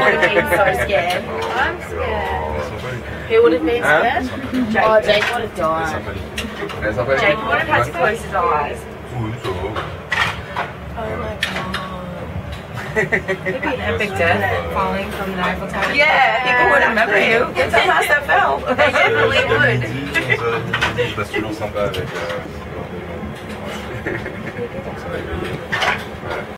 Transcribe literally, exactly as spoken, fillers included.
would have been so scared. I'm scared. Who would have been scared? Jake. Oh, Jake would have died. Jake would have had to close his eyes. Oh my god. It'd be an epic death falling from the Eiffel Tower. Yeah, people would remember you. It's a house that fell. They definitely would.